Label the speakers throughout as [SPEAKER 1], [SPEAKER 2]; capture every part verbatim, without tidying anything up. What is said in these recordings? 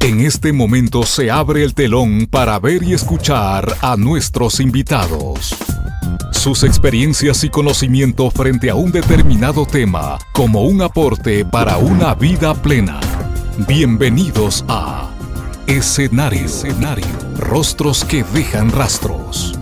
[SPEAKER 1] En este momento se abre el telón para ver y escuchar a nuestros invitados. Sus experiencias y conocimiento frente a un determinado tema como un aporte para una vida plena. Bienvenidos a Escenario, Escenario. Rostros que dejan rastros.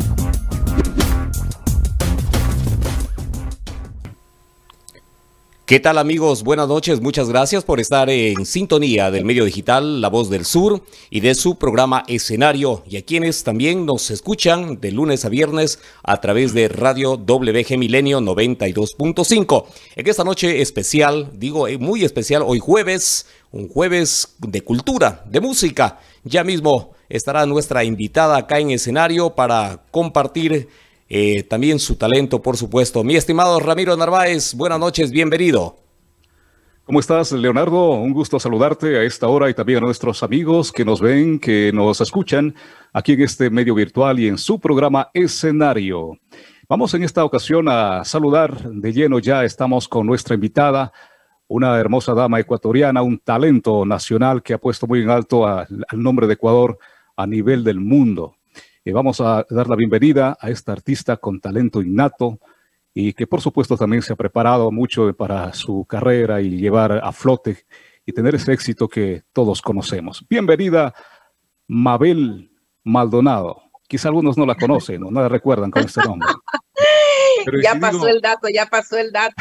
[SPEAKER 2] ¿Qué tal, amigos? Buenas noches, muchas gracias por estar en sintonía del medio digital La Voz del Sur y de su programa Escenario, y a quienes también nos escuchan de lunes a viernes a través de Radio W G Milenio noventa y dos punto cinco. En esta noche especial, digo muy especial, hoy jueves, un jueves de cultura, de música. Ya mismo estará nuestra invitada acá en Escenario para compartir Eh, también su talento, por supuesto. Mi estimado Ramiro Narváez, buenas noches, bienvenido.
[SPEAKER 3] ¿Cómo estás, Leonardo? Un gusto saludarte a esta hora y también a nuestros amigos que nos ven, que nos escuchan aquí en este medio virtual y en su programa Escenario. Vamos en esta ocasión a saludar de lleno, ya estamos con nuestra invitada, una hermosa dama ecuatoriana, un talento nacional que ha puesto muy en alto a, al nombre de Ecuador a nivel del mundo. Eh, vamos a dar la bienvenida a esta artista con talento innato y que por supuesto también se ha preparado mucho para su carrera y llevar a flote y tener ese éxito que todos conocemos. Bienvenida, Mabel Maldonado. Quizá algunos no la conocen o no la recuerdan con este nombre.
[SPEAKER 4] Pero ya pasó digo, el dato, ya pasó el dato.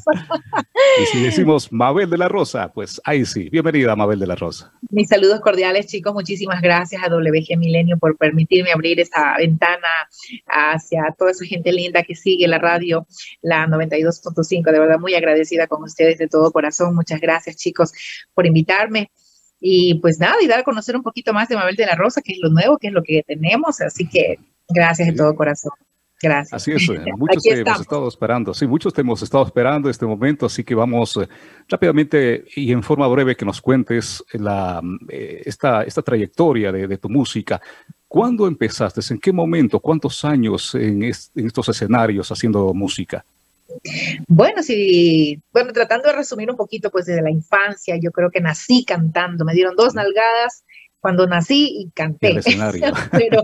[SPEAKER 3] Y si decimos Mabel de la Rosa, pues ahí sí. Bienvenida, Mabel de la Rosa.
[SPEAKER 4] Mis saludos cordiales, chicos. Muchísimas gracias a W G Milenio por permitirme abrir esta ventana hacia toda esa gente linda que sigue la radio, la noventa y dos punto cinco. De verdad, muy agradecida con ustedes de todo corazón. Muchas gracias, chicos, por invitarme. Y pues nada, y dar a conocer un poquito más de Mabel de la Rosa, que es lo nuevo, que es lo que tenemos. Así que gracias de todo corazón. Gracias.
[SPEAKER 3] Así es, muchos te hemos estado esperando, sí, muchos te hemos estado esperando este momento, así que vamos eh, rápidamente y en forma breve que nos cuentes la, eh, esta, esta trayectoria de, de tu música. ¿Cuándo empezaste? ¿En qué momento? ¿Cuántos años en, est en estos escenarios haciendo música?
[SPEAKER 4] Bueno, sí, bueno, tratando de resumir un poquito, pues desde la infancia, yo creo que nací cantando, me dieron dos nalgadas cuando nací y canté.
[SPEAKER 3] El escenario.
[SPEAKER 4] Pero...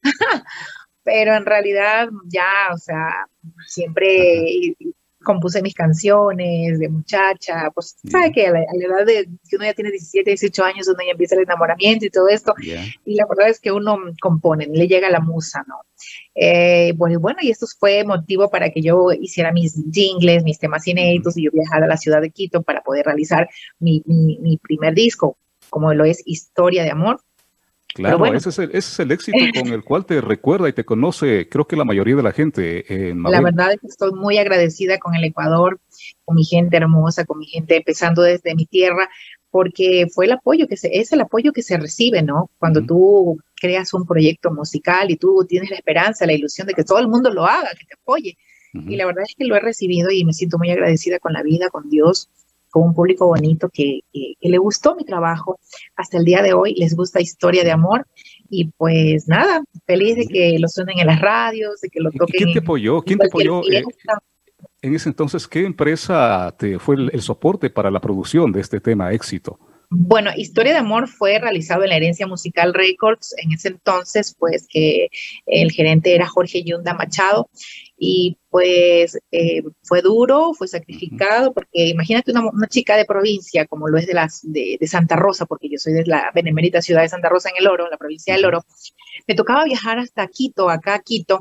[SPEAKER 4] pero en realidad ya, o sea, siempre compuse mis canciones de muchacha, pues, yeah. ¿sabe qué? A la, a la edad de que uno ya tiene diecisiete, dieciocho años, uno ya empieza el enamoramiento y todo esto, yeah. y la verdad es que uno compone, le llega la musa, ¿no? Eh, bueno, bueno, y esto fue motivo para que yo hiciera mis jingles, mis temas inéditos, mm-hmm. y yo viajara a la ciudad de Quito para poder realizar mi, mi, mi primer disco, como lo es Historia de Amor.
[SPEAKER 3] Claro, bueno, ese, es el, ese es el éxito con el cual te recuerda y te conoce, creo que la mayoría de la gente. Eh,
[SPEAKER 4] la verdad es que estoy muy agradecida con el Ecuador, con mi gente hermosa, con mi gente empezando desde mi tierra, porque fue el apoyo que se, es el apoyo que se recibe, ¿no? Cuando uh-huh. tú creas un proyecto musical y tú tienes la esperanza, la ilusión de que todo el mundo lo haga, que te apoye. Uh-huh. Y la verdad es que lo he recibido y me siento muy agradecida con la vida, con Dios, con un público bonito que, que, que le gustó mi trabajo. Hasta el día de hoy les gusta Historia de Amor y pues nada, feliz de que lo suenen en las radios, de que lo toquen.
[SPEAKER 3] ¿Quién te apoyó? ¿Quién te apoyó? Eh, en ese entonces, ¿qué empresa te fue el, el soporte para la producción de este tema Éxito?
[SPEAKER 4] Bueno, Historia de Amor fue realizado en la Herencia Musical Records, en ese entonces, pues que el gerente era Jorge Yunda Machado, y pues eh, fue duro, fue sacrificado, porque imagínate una, una chica de provincia, como lo es de, las, de, de Santa Rosa, porque yo soy de la benemérita ciudad de Santa Rosa en El Oro, en la provincia del Oro, me tocaba viajar hasta Quito, acá a Quito,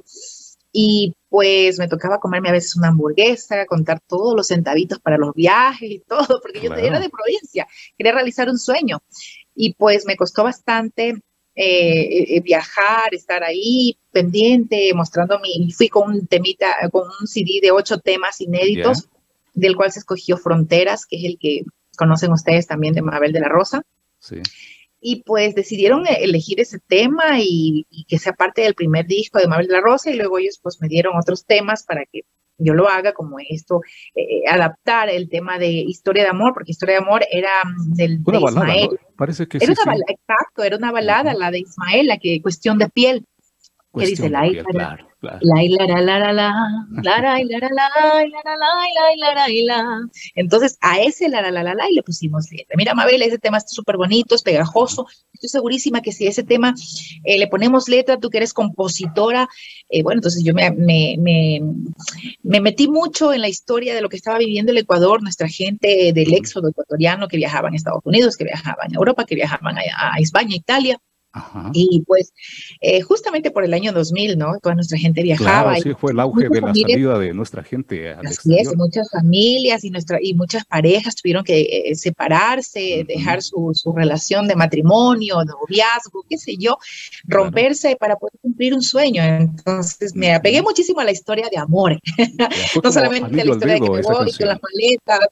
[SPEAKER 4] y pues me tocaba comerme a veces una hamburguesa, contar todos los centavitos para los viajes y todo, porque yo era de provincia, quería realizar un sueño. Y pues me costó bastante eh, viajar, estar ahí pendiente, mostrando mi... Fui con un temita, con un C D de ocho temas inéditos, yeah. del cual se escogió Fronteras, que es el que conocen ustedes también de Mabel de la Rosa.
[SPEAKER 3] Sí.
[SPEAKER 4] Y pues decidieron elegir ese tema y, y que sea parte del primer disco de Mabel de la Rosa, y luego ellos pues me dieron otros temas para que yo lo haga, como esto, eh, adaptar el tema de Historia de Amor, porque Historia de Amor era del
[SPEAKER 3] una
[SPEAKER 4] de
[SPEAKER 3] balada,
[SPEAKER 4] Ismael.
[SPEAKER 3] ¿no? Parece que
[SPEAKER 4] era
[SPEAKER 3] sí,
[SPEAKER 4] una
[SPEAKER 3] sí.
[SPEAKER 4] balada, exacto, era una balada, uh-huh. la de Ismael, la que Cuestión de Piel. ¿Qué dice? La,
[SPEAKER 3] piel, claro, claro.
[SPEAKER 4] La, la, la, la, la, la, la, la, la, la, la, la, la, la. Entonces, a ese la, la, la, la, la, y le pusimos letra. Mira, Mabel, ese tema es súper bonito, es pegajoso. Estoy segurísima que si ese tema eh, le ponemos letra, tú que eres compositora, eh, bueno, entonces yo me, me, me, me metí mucho en la historia de lo que estaba viviendo el Ecuador, nuestra gente del éxodo ecuatoriano que viajaban a Estados Unidos, que viajaban a Europa, que viajaban a, a España, Italia.
[SPEAKER 3] Ajá.
[SPEAKER 4] Y pues eh, justamente por el año dos mil, ¿no? Toda nuestra gente viajaba.
[SPEAKER 3] Claro, sí, fue el auge de la salida de nuestra gente al
[SPEAKER 4] exterior. Así es, muchas familias y, nuestra, y muchas parejas tuvieron que eh, separarse, uh-huh. dejar su, su relación de matrimonio, de noviazgo, qué sé yo, romperse claro. para poder cumplir un sueño. Entonces me uh-huh. apegué muchísimo a la historia de amor. No solamente a la historia de que me voy con las maletas.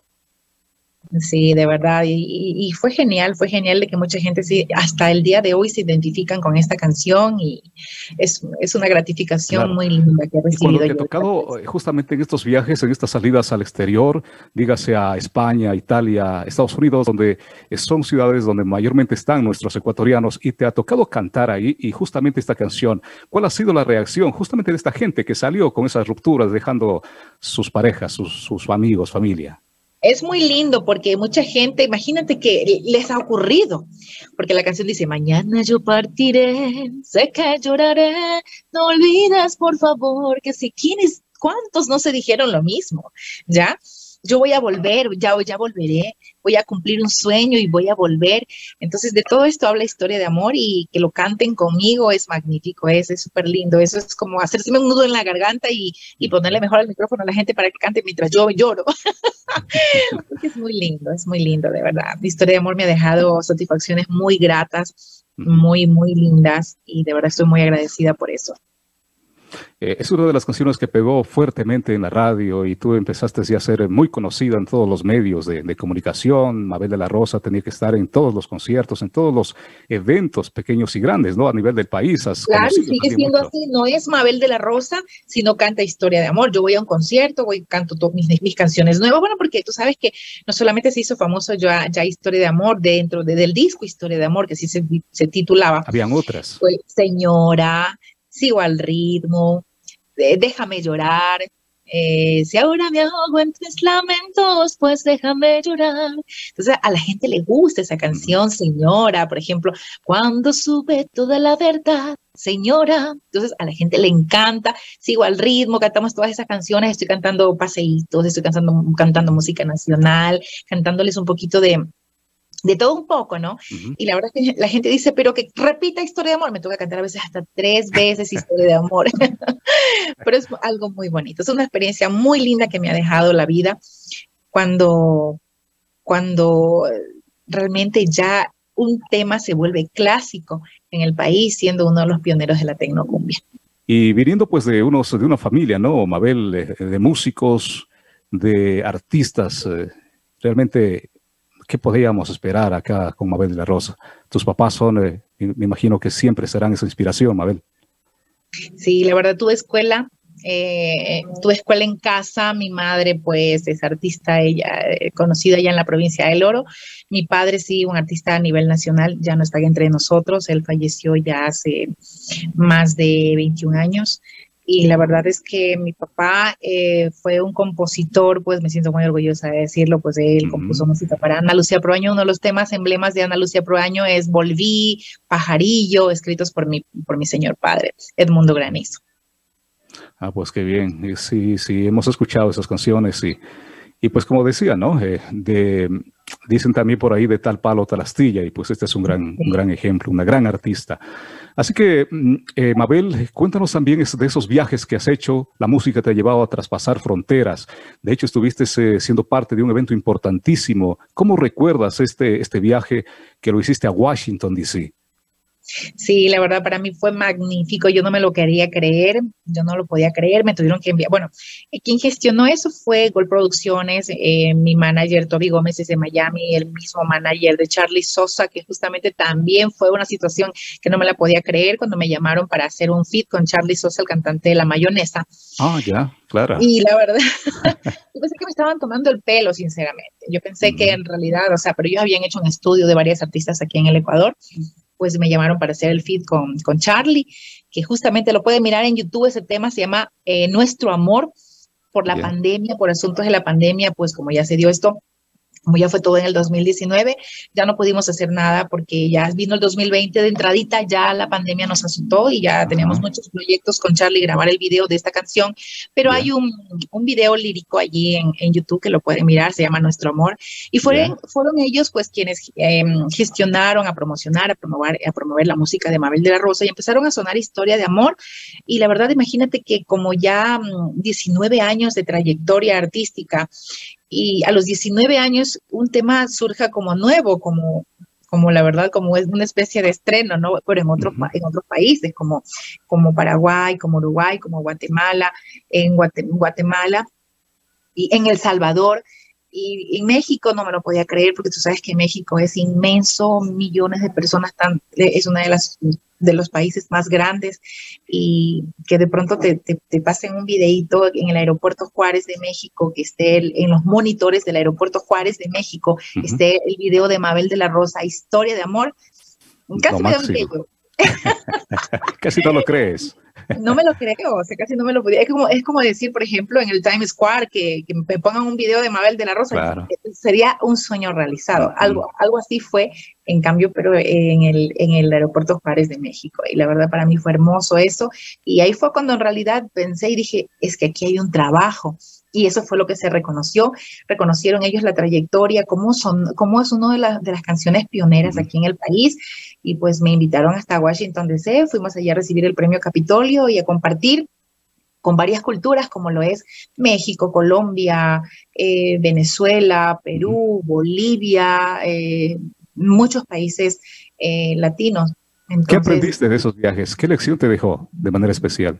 [SPEAKER 4] Sí, de verdad, y, y fue genial, fue genial de que mucha gente sí, hasta el día de hoy se identifican con esta canción y es, es una gratificación claro. muy linda que he recibido.
[SPEAKER 3] Cuando te ha tocado justamente en estos viajes, en estas salidas al exterior, dígase a España, Italia, Estados Unidos, donde son ciudades donde mayormente están nuestros ecuatorianos y te ha tocado cantar ahí y justamente esta canción, ¿cuál ha sido la reacción justamente de esta gente que salió con esas rupturas dejando sus parejas, sus, sus amigos, familia?
[SPEAKER 4] Es muy lindo porque mucha gente, imagínate que les ha ocurrido, porque la canción dice, mañana yo partiré, sé que lloraré, no olvides por favor, que si quienes, cuántos no se dijeron lo mismo, ¿ya? Yo voy a volver, ya, ya volveré, voy a cumplir un sueño y voy a volver. Entonces, de todo esto habla historia de amor y que lo canten conmigo es magnífico, es súper lindo. Eso es como hacerse un nudo en la garganta y, y ponerle mejor el micrófono a la gente para que cante mientras yo lloro. Porque es muy lindo, es muy lindo, de verdad. Mi historia de amor me ha dejado satisfacciones muy gratas, muy, muy lindas y de verdad estoy muy agradecida por eso.
[SPEAKER 3] Eh, es una de las canciones que pegó fuertemente en la radio y tú empezaste ya a ser muy conocida en todos los medios de, de comunicación. Mabel de la Rosa tenía que estar en todos los conciertos, en todos los eventos pequeños y grandes, ¿no? A nivel del país. Has
[SPEAKER 4] claro, sigue siendo mucho. Así. No es Mabel de la Rosa, sino canta historia de amor. Yo voy a un concierto, voy canto todas mis, mis canciones nuevas. Bueno, porque tú sabes que no solamente se hizo famoso ya, ya Historia de Amor dentro de, del disco Historia de Amor, que sí se, se titulaba.
[SPEAKER 3] Habían otras.
[SPEAKER 4] Pues, Señora, Sigo al ritmo, eh, Déjame llorar, eh, si ahora me ahogo en tus lamentos, pues déjame llorar. Entonces a la gente le gusta esa canción, Señora, por ejemplo, cuando supe toda la verdad, Señora. Entonces a la gente le encanta, Sigo al ritmo, cantamos todas esas canciones, estoy cantando paseitos, estoy cantando, cantando música nacional, cantándoles un poquito de... de todo un poco, ¿no? Uh-huh. Y la verdad es que la gente dice, pero que repita Historia de Amor. Me toca cantar a veces hasta tres veces Historia de Amor. Pero es algo muy bonito. Es una experiencia muy linda que me ha dejado la vida cuando, cuando realmente ya un tema se vuelve clásico en el país, siendo uno de los pioneros de la tecnocumbia.
[SPEAKER 3] Y viniendo pues de, unos, de una familia, ¿no, Mabel? De, de músicos, de artistas, eh, realmente... ¿qué podíamos esperar acá con Mabel de la Rosa? Tus papás son, eh, me imagino que siempre serán esa inspiración, Mabel.
[SPEAKER 4] Sí, la verdad, tuve escuela, eh, tuve escuela en casa. Mi madre, pues, es artista, ella eh, conocida ya en la provincia del Oro. Mi padre, sí, un artista a nivel nacional, ya no está entre nosotros. Él falleció ya hace más de veintiún años. Y la verdad es que mi papá eh, fue un compositor, pues me siento muy orgullosa de decirlo, pues él uh-huh. compuso música para Ana Lucía Proaño. Uno de los temas emblemas de Ana Lucía Proaño es Volví, Pajarillo, escritos por mi, por mi señor padre, Edmundo Granizo.
[SPEAKER 3] Ah, pues qué bien. Sí, sí, hemos escuchado esas canciones y, y pues como decía, ¿no? Eh, de, dicen también por ahí de tal palo, tal astilla, y pues este es un gran, un gran ejemplo, una gran artista. Así que, eh, Mabel, cuéntanos también de esos viajes que has hecho. La música te ha llevado a traspasar fronteras. De hecho, estuviste eh, siendo parte de un evento importantísimo. ¿Cómo recuerdas este, este viaje que lo hiciste a Washington, D C?
[SPEAKER 4] Sí, la verdad para mí fue magnífico, yo no me lo quería creer, yo no lo podía creer, me tuvieron que enviar, bueno, quien gestionó eso fue Gol Producciones, eh, mi manager Toby Gómez es de Miami, el mismo manager de Charlie Sosa, que justamente también fue una situación que no me la podía creer cuando me llamaron para hacer un feat con Charlie Sosa, el cantante de La Mayonesa.
[SPEAKER 3] Ah, ya, claro.
[SPEAKER 4] Y la verdad, yo pensé que me estaban tomando el pelo, sinceramente, yo pensé mm. que en realidad, o sea, pero ellos habían hecho un estudio de varias artistas aquí en el Ecuador, pues me llamaron para hacer el feat con, con Charlie, que justamente lo pueden mirar en YouTube, ese tema se llama eh, Nuestro Amor. Por la yeah. pandemia, por asuntos de la pandemia, pues como ya se dio esto, como ya fue todo en el dos mil diecinueve, ya no pudimos hacer nada porque ya vino el dos mil veinte de entradita, ya la pandemia nos azotó y ya uh-huh. teníamos muchos proyectos con Charlie, grabar el video de esta canción, pero yeah. hay un, un video lírico allí en, en YouTube que lo pueden mirar, se llama Nuestro Amor, y fueron, yeah. fueron ellos pues quienes eh, gestionaron a promocionar, a promover, a promover la música de Mabel de la Rosa y empezaron a sonar historia de amor, y la verdad imagínate que como ya diecinueve años de trayectoria artística, y a los diecinueve años un tema surja como nuevo, como, como la verdad, como es una especie de estreno, ¿no? Pero en, otro, uh-huh. en otros países, como, como Paraguay, como Uruguay, como Guatemala, en Guate, Guatemala y en El Salvador. Y en México no me lo podía creer porque tú sabes que México es inmenso, millones de personas, tan, es uno de, las, de los países más grandes y que de pronto te, te, te pasen un videíto en el aeropuerto Juárez de México, que esté el, en los monitores del aeropuerto Juárez de México, uh-huh. esté el video de Mabel de la Rosa, Historia de Amor, casi me da un bello.
[SPEAKER 3] Casi no lo crees.
[SPEAKER 4] No me lo creo, o sea, casi no me lo podía. Es como, es como decir, por ejemplo, en el Times Square que, que me pongan un video de Mabel de la Rosa. Claro. Sería un sueño realizado. Uh-huh. Algo, algo así fue, en cambio, pero en el, en el aeropuerto Juárez de México. Y la verdad para mí fue hermoso eso. Y ahí fue cuando en realidad pensé y dije, es que aquí hay un trabajo. Y eso fue lo que se reconoció. Reconocieron ellos la trayectoria, cómo, son, cómo es una de, la, de las canciones pioneras aquí en el país. Y pues me invitaron hasta Washington D C, fuimos allá a recibir el premio Capitolio y a compartir con varias culturas como lo es México, Colombia, eh, Venezuela, Perú, Bolivia, eh, muchos países eh, latinos. Entonces,
[SPEAKER 3] ¿qué aprendiste de esos viajes? ¿Qué lección te dejó de manera especial?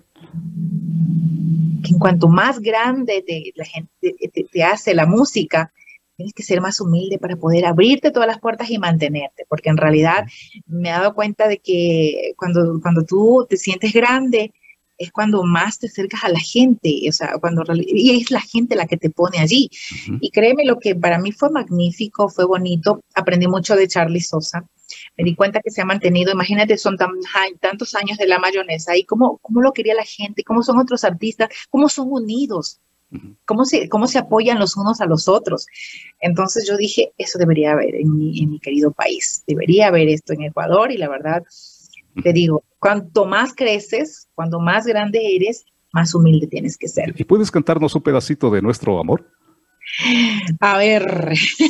[SPEAKER 4] Que en cuanto más grande te, la gente, te, te hace la música, tienes que ser más humilde para poder abrirte todas las puertas y mantenerte, porque en realidad me he dado cuenta de que cuando, cuando tú te sientes grande, es cuando más te acercas a la gente, o sea, cuando, y es la gente la que te pone allí. Uh-huh. Y créeme, lo que para mí fue magnífico, fue bonito, aprendí mucho de Charly Sosa, me di cuenta que se ha mantenido, imagínate, son tan, tantos años de La Mayonesa, y cómo, cómo lo quería la gente, cómo son otros artistas, cómo son unidos, uh-huh. cómo se, cómo se apoyan los unos a los otros. Entonces yo dije, eso debería haber en mi, en mi querido país, debería haber esto en Ecuador, y la verdad, te digo, cuanto más creces, cuando más grande eres, más humilde tienes que ser.
[SPEAKER 3] ¿Y puedes cantarnos un pedacito de Nuestro Amor?
[SPEAKER 4] A ver,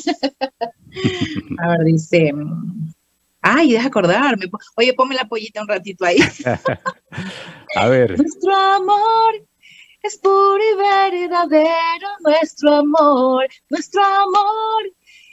[SPEAKER 4] a ver, dice, ay, deja acordarme, oye, ponme la pollita un ratito ahí.
[SPEAKER 3] A ver.
[SPEAKER 4] Nuestro amor es puro y verdadero, nuestro amor, nuestro amor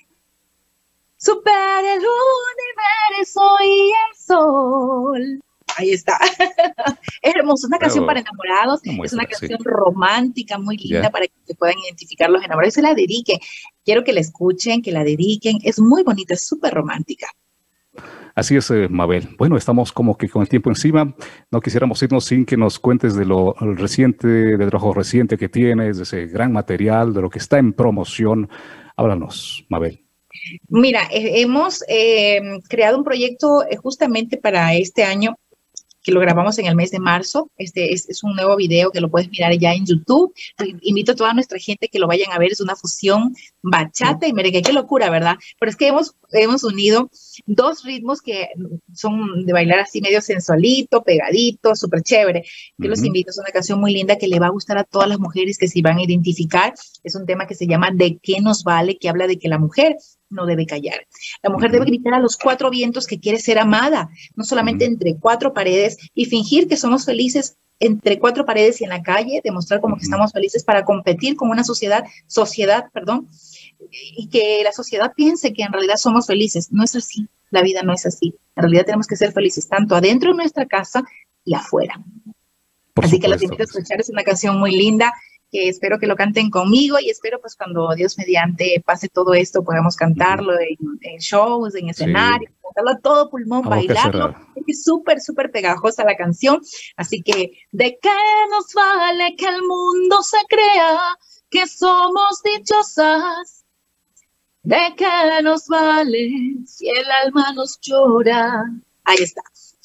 [SPEAKER 4] supera el universo y el sol. Ahí está. Es hermoso, una canción Pero, para enamorados, no es una canción sí. romántica, muy linda, yeah. para que se puedan identificar los enamorados. Se la dediquen. Quiero que la escuchen, que la dediquen. Es muy bonita, es súper romántica.
[SPEAKER 3] Así es, eh, Mabel. Bueno, estamos como que con el tiempo encima. No quisiéramos irnos sin que nos cuentes de lo reciente, del trabajo reciente que tienes, de ese gran material, de lo que está en promoción. Háblanos, Mabel.
[SPEAKER 4] Mira, eh, hemos eh, creado un proyecto eh, justamente para este año, que lo grabamos en el mes de marzo. Este es, es un nuevo video que lo puedes mirar ya en YouTube. Invito a toda nuestra gente que lo vayan a ver. Es una fusión bachata y merengue. Qué locura, ¿verdad? Pero es que hemos, hemos unido dos ritmos que son de bailar así medio sensualito, pegadito, súper chévere. Yo uh-huh. los invito. Es una canción muy linda que le va a gustar a todas las mujeres que se van a identificar. Es un tema que se llama ¿De qué nos vale? Que habla de que la mujer no debe callar. La mujer uh-huh. debe gritar a los cuatro vientos que quiere ser amada, no solamente uh-huh. entre cuatro paredes, y fingir que somos felices entre cuatro paredes y en la calle, demostrar como uh-huh. que estamos felices para competir con una sociedad, sociedad, perdón, y que la sociedad piense que en realidad somos felices. No es así, la vida no es así. En realidad tenemos que ser felices tanto adentro de nuestra casa y afuera. Por así supuesto. Que los invito a escuchar, es una canción muy linda, que espero que lo canten conmigo y espero pues cuando Dios mediante pase todo esto podamos cantarlo en, en shows, en escenario, sí. cantarlo a todo pulmón, Vamos bailarlo. Es súper, súper pegajosa la canción. Así que, ¿de qué nos vale que el mundo se crea que somos dichosas? ¿De qué nos vale si el alma nos llora? Ahí está.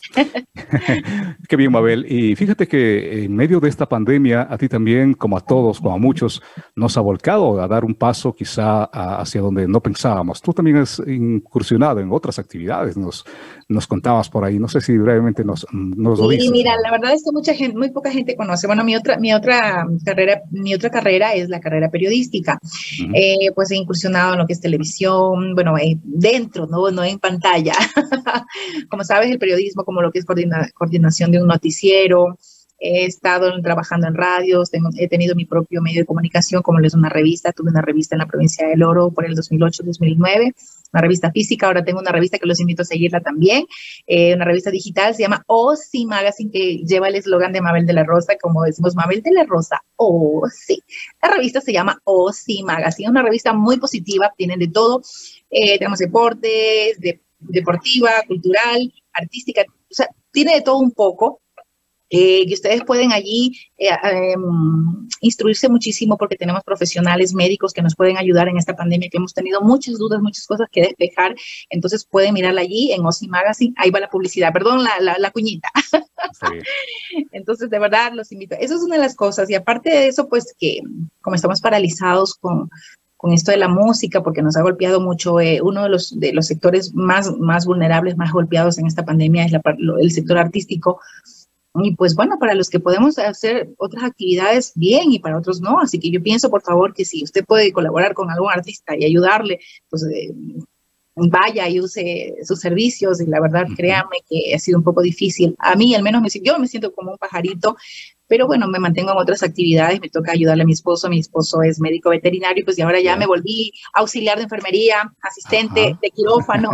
[SPEAKER 3] Qué bien, Mabel. Y fíjate que en medio de esta pandemia, a ti también, como a todos, como a muchos, nos ha volcado a dar un paso quizá a, hacia donde no pensábamos. Tú también has incursionado en otras actividades, nos, nos contabas por ahí. No sé si brevemente nos, nos lo dices.
[SPEAKER 4] Sí, mira, la verdad es que mucha gente, muy poca gente conoce. Bueno, mi otra, mi otra carrera, mi otra carrera es la carrera periodística. Uh-huh. eh, pues he incursionado en lo que es televisión, bueno, eh, dentro, no, no en pantalla. Como sabes, el periodismo, como lo que es coordina, coordinación de un noticiero. He estado trabajando en radios, tengo, he tenido mi propio medio de comunicación, como es una revista. Tuve una revista en la provincia del Oro por el dos mil ocho dos mil nueve, una revista física. Ahora tengo una revista que los invito a seguirla también, eh, una revista digital, se llama O Sí Magazine, que lleva el eslogan de Mabel de la Rosa, como decimos, Mabel de la Rosa, oh sí. La revista se llama O Sí Magazine, una revista muy positiva, tienen de todo, eh, tenemos deportes, de, deportiva, cultural, artística, o sea, tiene de todo un poco. Eh, que ustedes pueden allí eh, eh, instruirse muchísimo, porque tenemos profesionales médicos que nos pueden ayudar en esta pandemia, que hemos tenido muchas dudas, muchas cosas que despejar. Entonces pueden mirarla allí en O Sí Magazine. Ahí va la publicidad, perdón, la, la, la cuñita. Sí. Entonces, de verdad, los invito. Eso es una de las cosas. Y aparte de eso, pues que como estamos paralizados con... con esto de la música, porque nos ha golpeado mucho, eh, uno de los, de los sectores más, más vulnerables, más golpeados en esta pandemia es la, el sector artístico. Y pues bueno, para los que podemos hacer otras actividades, bien, y para otros no. Así que yo pienso, por favor, que si usted puede colaborar con algún artista y ayudarle, pues eh, vaya y use sus servicios. Y la verdad, uh-huh. créanme que ha sido un poco difícil. A mí, al menos, me, yo me siento como un pajarito, pero bueno, me mantengo en otras actividades. Me toca ayudarle a mi esposo. Mi esposo es médico veterinario, pues y ahora ya me volví auxiliar de enfermería, asistente Ajá. de quirófano.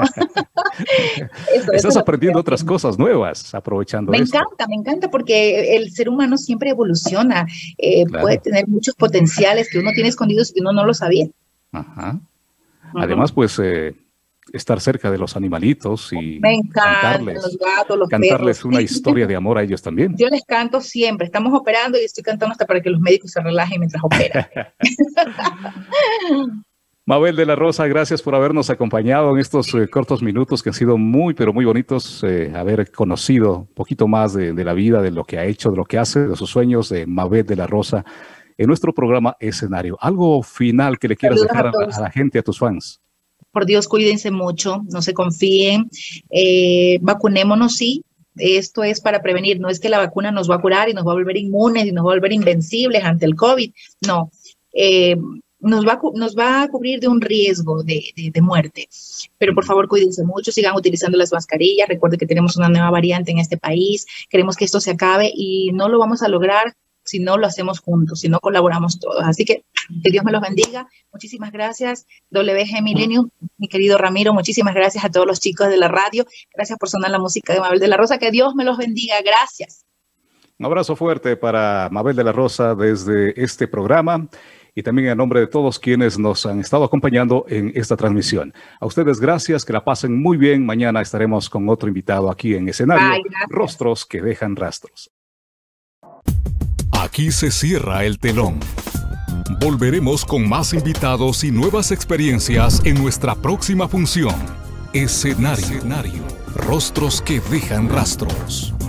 [SPEAKER 4] eso,
[SPEAKER 3] Estás
[SPEAKER 4] eso
[SPEAKER 3] aprendiendo otras cosas nuevas, aprovechando
[SPEAKER 4] Me
[SPEAKER 3] esto.
[SPEAKER 4] encanta, me encanta, porque el ser humano siempre evoluciona. Eh, claro. Puede tener muchos potenciales que uno tiene escondidos y que uno no lo sabía.
[SPEAKER 3] Ajá. Además, uh-huh. pues... Eh, estar cerca de los animalitos y
[SPEAKER 4] me encantan
[SPEAKER 3] cantarles,
[SPEAKER 4] los gatos, los
[SPEAKER 3] cantarles
[SPEAKER 4] perros.
[SPEAKER 3] Una historia de amor a ellos también.
[SPEAKER 4] Yo les canto siempre. Estamos operando y estoy cantando hasta para que los médicos se relajen mientras operan.
[SPEAKER 3] Mabel de la Rosa, gracias por habernos acompañado en estos eh, cortos minutos que han sido muy, pero muy bonitos. Eh, haber conocido un poquito más de, de la vida, de lo que ha hecho, de lo que hace, de sus sueños, de Mabel de la Rosa, en nuestro programa Escenario. ¿Algo final que le quieras Saludos dejar a, a, a la gente, a tus fans?
[SPEAKER 4] Por Dios, cuídense mucho, no se confíen, eh, vacunémonos, sí, esto es para prevenir, no es que la vacuna nos va a curar y nos va a volver inmunes y nos va a volver invencibles ante el COVID, no, eh, nos, va a, nos va a cubrir de un riesgo de, de, de muerte, pero por favor cuídense mucho, sigan utilizando las mascarillas, recuerden que tenemos una nueva variante en este país, queremos que esto se acabe y no lo vamos a lograr si no lo hacemos juntos, si no colaboramos todos. Así que que Dios me los bendiga. Muchísimas gracias, W G Millennium, mi querido Ramiro. Muchísimas gracias a todos los chicos de la radio. Gracias por sonar la música de Mabel de la Rosa. Que Dios me los bendiga. Gracias.
[SPEAKER 3] Un abrazo fuerte para Mabel de la Rosa desde este programa y también en nombre de todos quienes nos han estado acompañando en esta transmisión. A ustedes gracias, que la pasen muy bien. Mañana estaremos con otro invitado aquí en Escenario. Ay, Rostros que dejan rastros.
[SPEAKER 1] Aquí se cierra el telón. Volveremos con más invitados y nuevas experiencias en nuestra próxima función. Escenario. Escenario. Rostros que dejan rastros.